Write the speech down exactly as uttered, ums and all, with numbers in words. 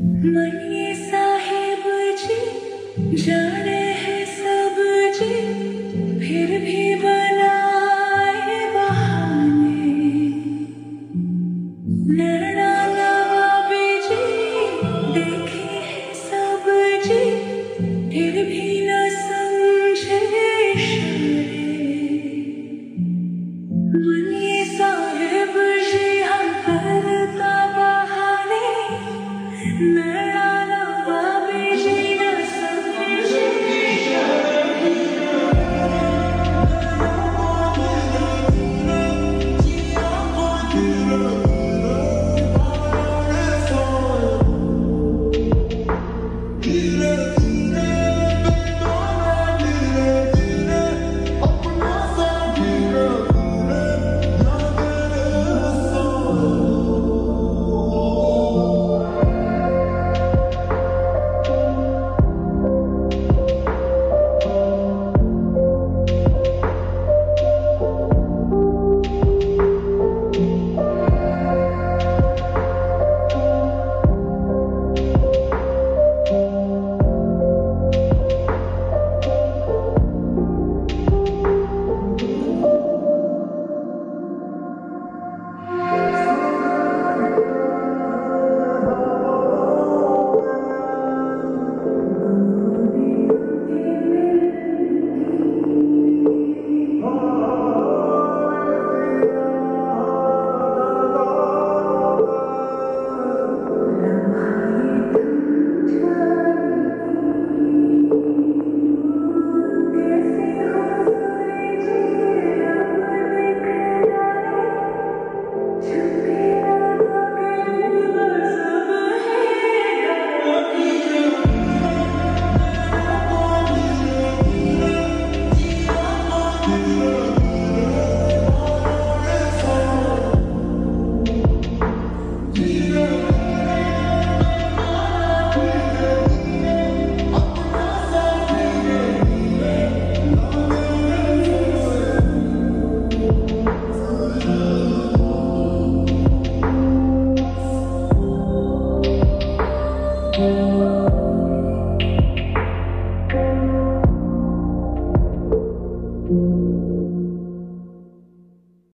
मनिए साहिब जी जाने हैं सब जी, फिर भी बनाए बहाने। नैना नवाबी जी देखे हैं सब जी, फिर भी न समझे इशारे। मनिए साहिब जी हर पल का बहाने।